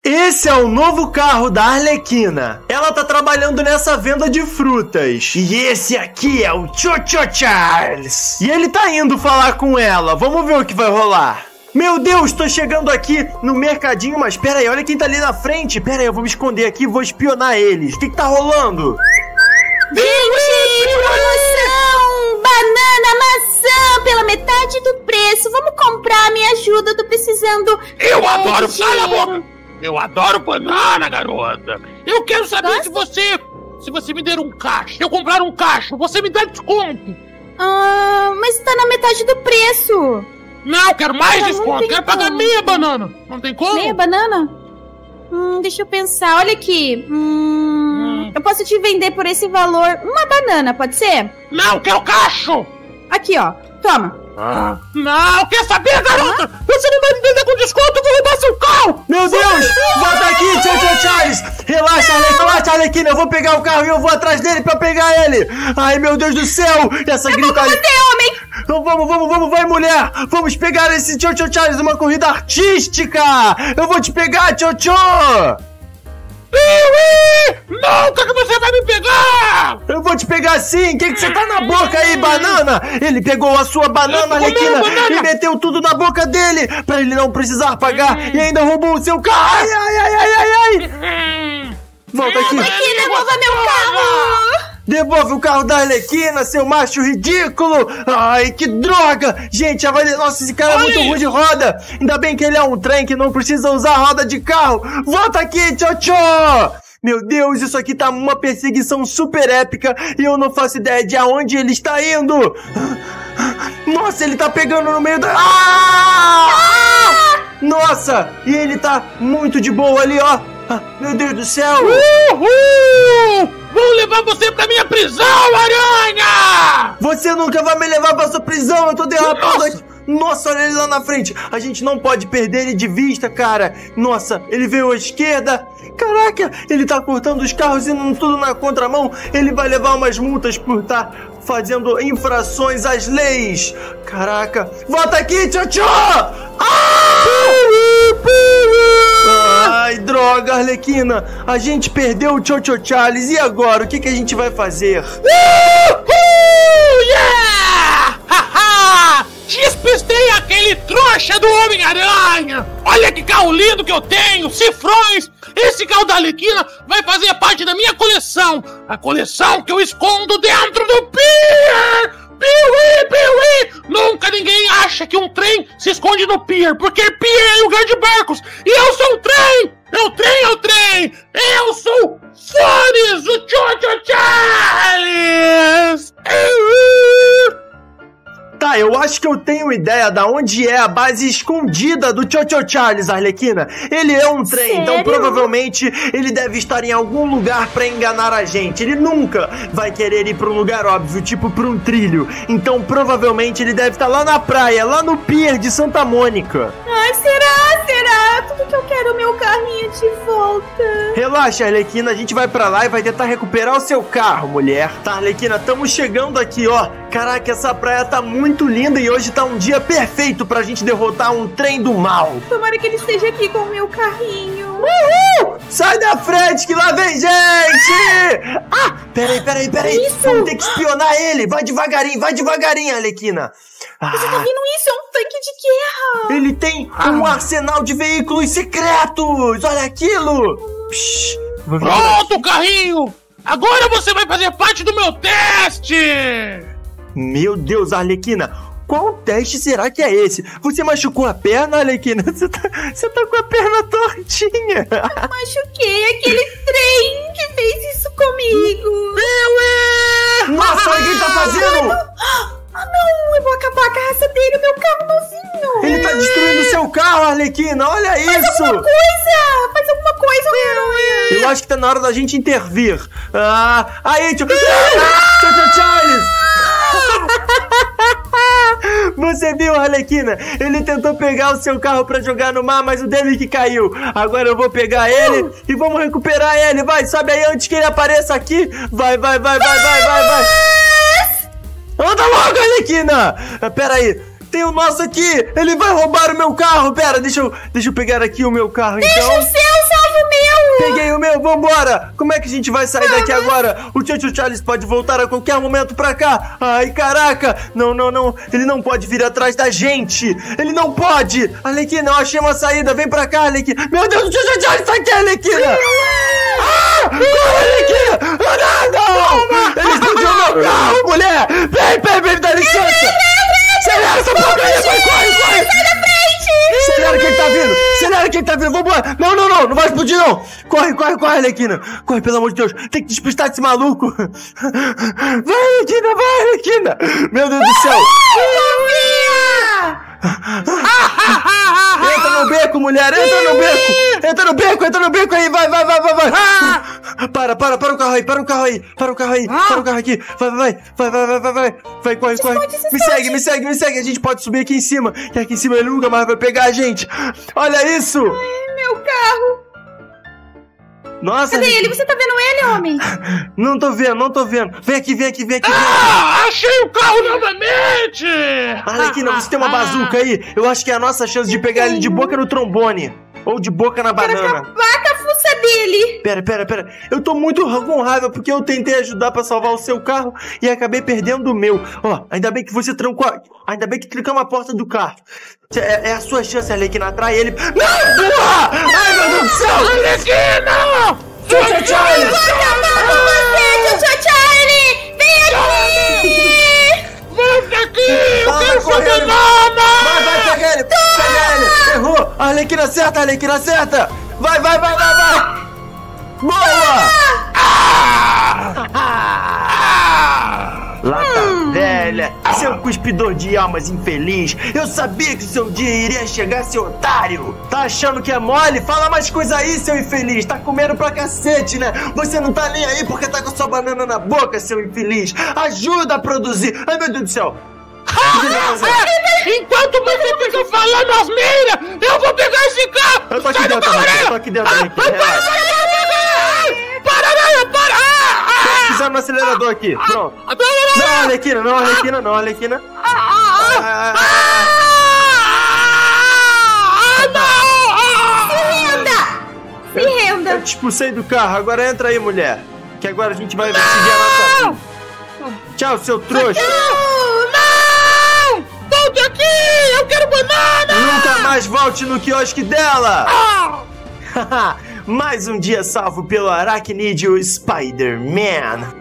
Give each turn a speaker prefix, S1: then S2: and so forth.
S1: Esse é o novo carro da Arlequina. Ela tá trabalhando nessa venda de frutas. E esse aqui é o Cho-Cho Charles. E ele tá indo falar com ela. Vamos ver o que vai rolar. Meu Deus, tô chegando aqui no mercadinho, mas pera aí, olha quem tá ali na frente. Pera aí, eu vou me esconder aqui e vou espionar eles. O que tá rolando?
S2: Gente, promoção! Banana, maçã, pela metade do preço. Vamos comprar, me ajuda, eu tô precisando.
S3: Eu adoro, cala a boca! Eu adoro banana, garota! Eu quero saber se você me der um cacho, se eu comprar um cacho, você me dá desconto!
S2: Mas tá na metade do preço!
S3: Não, quero mais desconto, quero pagar meia banana! Não tem como?
S2: Meia banana? Deixa eu pensar, olha aqui. Eu posso te vender por esse valor uma banana, pode ser?
S3: Não, quero cacho!
S2: Aqui, ó, toma.
S3: Não, quer saber, garota? Você não vai me vender com desconto, eu vou roubar seu carro!
S1: Meu Deus! Volta aqui, Cho-Cho Charles! Relaxa, Arlequina, eu vou pegar o carro e eu vou atrás dele pra pegar ele! Ai, meu Deus do céu! Essa gritaria...
S2: homem!
S1: Então vamos, vai, mulher! Vamos pegar esse Cho-Cho Charles numa corrida artística! Eu vou te pegar, Cho-Cho!
S3: Nunca que você vai me pegar!
S1: Eu vou te pegar sim! O que você tá na boca aí, banana? Ele pegou a sua banana, Arlequina, e meteu tudo na boca dele pra ele não precisar pagar e ainda roubou o seu carro! Ai! Volta aqui!
S2: Aqui, devolva meu carro!
S1: Devolve o carro da Arlequina, seu macho ridículo! Ai, que droga! Gente, nossa, esse cara é muito ruim de roda! Ainda bem que ele é um trem que não precisa usar roda de carro! Volta aqui, Cho-Cho! Meu Deus, isso aqui tá uma perseguição super épica e eu não faço ideia de aonde ele está indo! Nossa, ele tá pegando no meio da... Nossa! E ele tá muito de boa ali, ó! Meu Deus do céu!
S3: Vou levar você pra minha prisão, aranha!
S1: Você nunca vai me levar pra sua prisão, eu tô derrapando aqui. Nossa, olha ele lá na frente. A gente não pode perder ele de vista, cara. Nossa, ele veio à esquerda. Caraca, ele tá cortando os carros indo tudo na contramão. Ele vai levar umas multas por estar fazendo infrações às leis. Caraca. Volta aqui, Cho-Cho! Ai, droga, Arlequina. A gente perdeu o Cho-Cho Charles. E agora? O que a gente vai fazer?
S3: Yeah! Haha! Despistei aquele trouxa do Homem-Aranha! Olha que carro lindo que eu tenho! Cifrões! Esse carro da Arlequina vai fazer parte da minha coleção! A coleção que eu escondo dentro do pier! Piuí! Nunca ninguém acha que um trem se esconde no pier, porque pier é lugar de barcos! E eu sou o trem! É o trem! Eu sou Fones, o Cho-Cho Charles!
S1: Tá, eu acho que eu tenho ideia da onde é a base escondida do Cho-Cho Charles, Arlequina. Ele é um trem,
S2: Sério?
S1: então provavelmente ele deve estar em algum lugar pra enganar a gente. Ele nunca vai querer ir pra um lugar óbvio, tipo pra um trilho. Então provavelmente ele deve estar lá na praia, lá no pier de Santa Mônica.
S2: Ai, será? Tudo que eu quero é o meu carrinho de volta.
S1: Relaxa, Arlequina, a gente vai pra lá e vai tentar recuperar o seu carro, mulher. Tá, Arlequina, estamos chegando aqui, ó. Caraca, essa praia tá muito linda e hoje tá um dia perfeito pra gente derrotar um trem do mal.
S2: Tomara que ele esteja aqui com o meu carrinho.
S1: Uhul! Sai da frente que lá vem gente! Peraí.
S2: Isso?
S1: Vamos ter que espionar ele. Vai devagarinho, Arlequina.
S2: Você tá vendo isso? É um tanque de guerra.
S1: Ele tem um arsenal de veículos secretos. Olha aquilo.
S3: Pronto, carrinho! Agora você vai fazer parte do meu teste!
S1: Meu Deus, Arlequina, qual teste será que é esse? Você machucou a perna, Arlequina? Você tá com a perna tortinha.
S2: Machuquei aquele trem que fez isso comigo.
S1: Nossa, olha o que ele tá fazendo!
S2: Não, eu vou acabar com a raça dele, o meu carro novinho.
S1: Ele tá destruindo o seu carro, Arlequina, olha isso!
S2: Faz alguma coisa, meu.
S1: Eu acho que tá na hora da gente intervir. Aí, Cho-Cho Charles! Você viu, Arlequina? Ele tentou pegar o seu carro pra jogar no mar, mas o dele que caiu. Agora eu vou pegar ele e vamos recuperar ele. Vai, sobe aí antes que ele apareça aqui. Vai. Anda logo, Arlequina! Pera aí. Tem o nosso aqui. Ele vai roubar o meu carro. Pera, deixa eu pegar aqui o meu carro, então.
S2: Deixa o seu,
S1: Peguei o meu, vambora! Como é que a gente vai sair daqui agora? O Tio Charles pode voltar a qualquer momento pra cá. Ai, caraca! Não, não, não. Ele não pode vir atrás da gente. Ele não pode. Arlequina, eu achei uma saída. Vem pra cá, Arlequina. Meu Deus, o Tio Charles tá aqui, Arlequina. Corre, Arlequina. Não! Ele explodiu meu carro, mulher. Vem, dá licença. Acelera essa porcaria, corre. Acelera que ele tá vindo, vambora. Não vai explodir não. Corre, Arlequina. Corre, pelo amor de Deus, tem que despistar esse maluco. Vai, Arlequina. Meu Deus do céu. Entra no beco, mulher, entra no beco aí, vai. Para o carro aí, para o carro aqui, vai, corre. Me segue, a gente pode subir aqui em cima, que aqui em cima ele nunca mais vai pegar a gente. Olha isso.
S2: Meu carro.
S1: Nossa,
S2: cadê ele? Você tá vendo ele, homem?
S1: Não tô vendo. Vem aqui.
S3: Achei o carro novamente!
S1: Arlequina, você tem uma bazuca aí? Eu acho que é a nossa chance de pegar ele de boca no trombone. Ou de boca na banana.
S2: Quero acabar com a fuça dele.
S1: Pera. Eu tô muito com raiva porque eu tentei ajudar pra salvar o seu carro e acabei perdendo o meu. Ó, ainda bem que você trancou. Ainda bem que trancamos a porta do carro. É a sua chance, Arlequina, atrai ele. Não, porra! Ai, meu Deus do céu!
S3: Arlequina!
S1: Tio Charles!
S2: Vou acabar com você, Tio Charlie! Vem aqui!
S3: Volta aqui! Eu quero sua
S1: correndo.
S3: banana!
S1: Vai, pega ele! Errou! Arlequina acerta! Vai! Boa! Lata velha, seu cuspidor de almas infeliz. Eu sabia que o seu dia iria chegar, seu otário. Tá achando que é mole? Fala mais coisa aí, seu infeliz. Tá comendo pra cacete, né? Você não tá nem aí porque tá com sua banana na boca, seu infeliz. Ajuda a produzir. Ai, meu Deus do céu.
S3: Enquanto você fica falando asneira, eu vou pegar esse carro!
S1: Eu tô aqui dentro,
S3: Para!
S1: Pisando no acelerador aqui, pronto. Não, Arlequina.
S2: Se renda!
S1: Eu te expulsei do carro, agora entra aí, mulher. Que agora a gente vai seguir a nossa vida. Tchau, seu trouxa.
S3: Não! Volte aqui! Eu quero banana!
S1: Nunca mais volte no quiosque dela! Mais um dia salvo pelo aracnídeo Spider-Man.